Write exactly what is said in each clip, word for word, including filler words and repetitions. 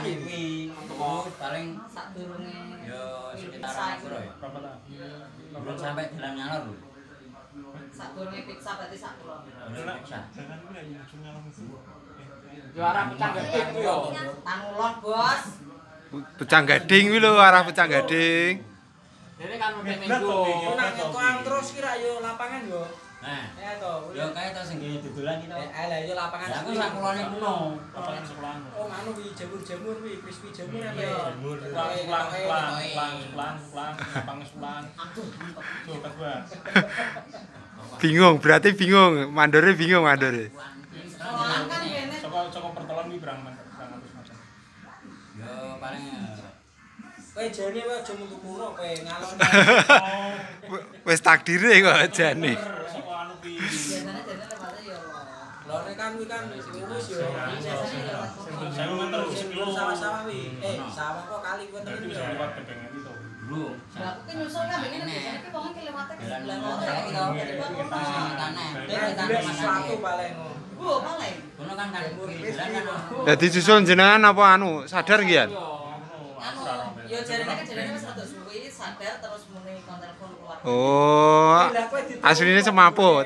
kuwi. Paling sak durunge. Yo sekitaran piro ya? Berapa ta? Belum sampai jalan ngalor lho. Sak durunge pizza berarti sak kilo. Pizza. Jangan kuwi ya langsung ngalor mesu. Yo arah pecah gading ku yo. Tangulon, Bos. Pecah gading kuwi lho, arah pecah gading. Dene kan minggu. Nang ngekoang terus kira yo lapangan yo. Nah, ya to. Yo kae to sing ngene dodolan iki to. Eh, lah yo lapangan. Lah aku sak kulone kuno. Lapangan sekolahan. Oh, nganu kuwi jamur-jamur kuwi, crispy jamur apa ya? Jamur. Pulang, pulang, pulang, pulang, pulang, lapang pulang. Tuh, Pak Gua. Bingung, berarti bingung. Mandore bingung mandore. Coba coba pertolongan kuwi berang berang atus macam. Yo paling kowe jane wae aja muntuk muro kowe ngalor. Wis takdire kok jane. Saka anu kuwi. Biasane jane lewate yo. Lore kan kuwi kan wis yo. Saya meter sepuluh sawah-sawah kuwi. Eh, sawah kok kali kuwi terus bisa lewat gedengan itu. Belum. Lah aku kan nyusul kan ngene biasane ki wong ki lewate ke sebelah lore iki to. Tanah. Dhewe tanah sesuatu paling. Bu, paling. Ono kan kan jalan kan. Dadi susul jenengan apa anu? Sadar ki ya? Anu, yo jarene kan jarene wis rada suwi sadar terus muni kontelepon keluar. Oh. Asline semaput.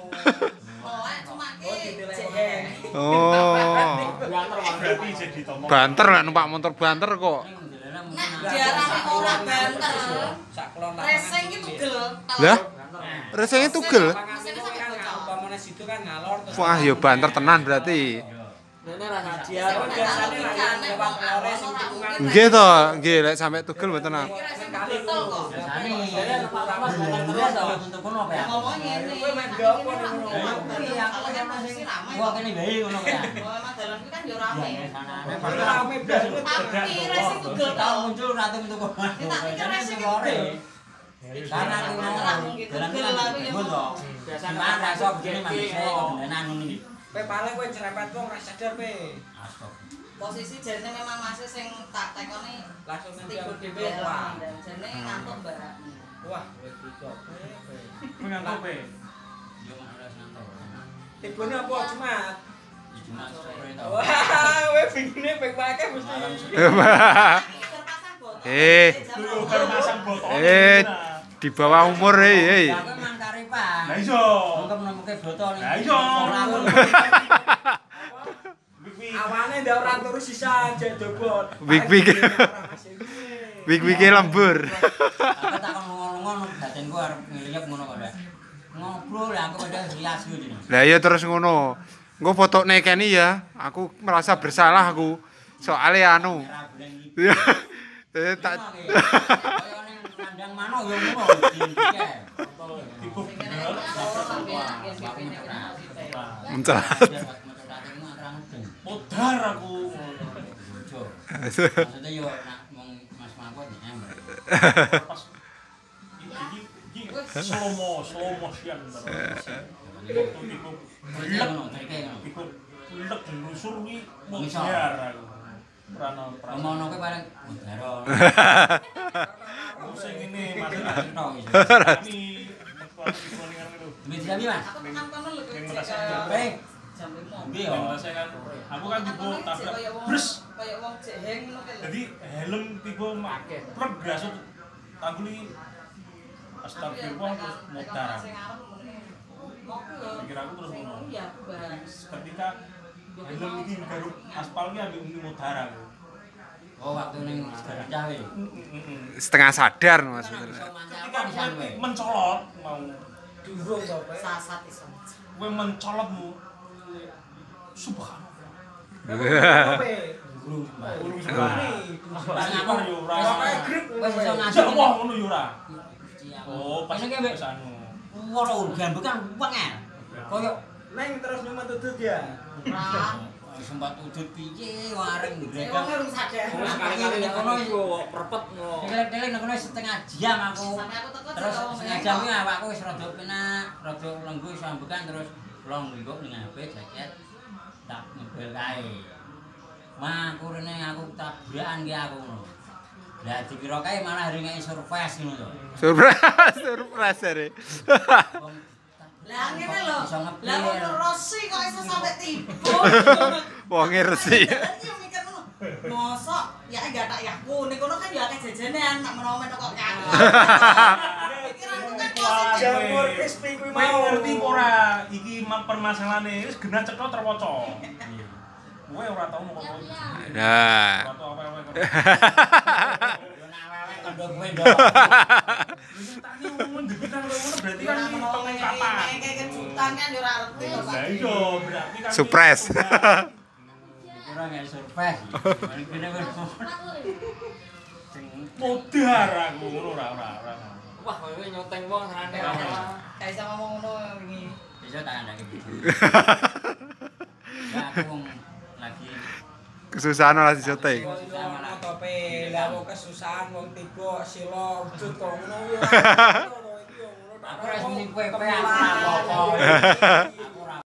Oh. Banter kan numpak motor banter kok. Nek diarani ora banter. Racing ki tugel. Lah? Racingnya tugel? Umpamane situ kan ngalor terus. Wah, ya banter tenan berarti. Dene rasa diar biasane lewat lore sing tikungan. Nggih to, nggih lek sampe tugel mboten ah. Biasane dene lama-lama jalan terus to untuk kono apa ya? Ngomong ngene. Kowe men go apa ngono. Iya, aku kan masih ramai. Gua kene bae ngono ya. Oh, emang dalan kuwi kan yo rame. Rame blas. Tapi racing tugel tau muncul ratu untuk kono. Kita racing lore. Karena aku ngomong dalan kuwi ngono. Biasane kan rasa begini manusia kebenaran ngono iki. Pe paling kowe cerepet wong ra sadar pe. Posisi jarene memang masih sing tak tekoni langsung tiba dhewe jarene ngantuk Mbak. Wah, wis kok. Ngantuk pe. Yo ora ngantuk. Tibone apa Jumat? Jumat sore to. Wah, kowe bingine pek wae mesti. Eh. Eh, di bawah umur eh. Lah iso. Untuk nemuke botol iki. Lah iso. Awane ndak ora turu sisa jadobot. Wig-wig. Wig-wige lembur. Aku tak ngono-ngono batinku arep ngliyep ngono kok ndak. Ngobrol lah aku padha rias yo jenenge. Lah iya terus ngono. Engko fotone kene ya, aku merasa bersalah aku. Soale anu. Eh tak kandang manuk yo ngono. Mencelat. Modar aku. Maksudnya yo nak mong Mas Mangkut nek ember. Iki iki slow mo, slow motion terus. Tiku blek ngono, tiku blek lusur kuwi modar aku. Prana prana. Ngono kuwi bareng modar. Sing ngene Mas Anto iki. Demi jami Mas. Aku tekan kono lho. Peng. Jam lima. Ndi yo? Aku kan tipe tabrak bres kaya wong jeheng ngono kae lho. Dadi helm tipe make. Plek gasut tangguli astagfirullah terus modar. Pikir aku terus ngono. Iya, Bang. Ketika helm iki baru aspal ki ambek muni modar aku. Oh, waktu ning gardah we. Setengah sadar maksudnya. Ketika mencolot mau durung to, Pak. Sasat iso. Kowe mencolotmu. Subhanallah. Oke. Guru. Guru apa yo ora. Wis iso ngaji ngono yo ora. Oh, pas iki wis anu. Ora urgan bukan wengel. Koyo neng terus nyumet udut ya. Ora. Sempat udut piye wareng grek. Wong urung sadar. Wis kali-kali ngono yo prepet ngono. Delek-delek ngono setengah jam aku. Terus setengah jam kuwi awakku wis rada penak, rada lenggu iso ambekan terus long nggok ning H P jaket. Tak ngebel kae. Mah aku rene aku tabrakan ki aku ngono. Lah dikira kae malah ringake surprise ngono to. Surprise, surprise are. Lah ngene lho. Lah ngono Rossi kok iso sampe tiba. Wonge resi. Iya mikir ngono. Mosok ya enggak tak yaku. Ning kono kan ya akeh jajanan, nek menawa menawa kok nyaku. Pikiranku kan positif. Jamur crispy kuwi mau. Ngerti ora iki permasalahane wis genah cetha terwaca. Kowe ora tau mau ngomong. Nah. Ora tau apa-apa. Kandha kowe ndok. Tani ngomong debitan ngono berarti kan pengungkapan. Kayak kejutan kan yo ora ngerti kok. Lah iya berarti kan Surprise. Ora nggak surprise. Kene wis sing modar aku ngono ora ora ora. wah kowe nyoteng wong senane. Kayak iso ngomong ngono wingi. Bisa tak andake gitu. Nah, aku wong lagi Kesusahan ora disotek. Tope lah wong kesusahan wong tiba sila wujud kok ngono yo. aku ora muni kowe kowe aku ora apa-apa.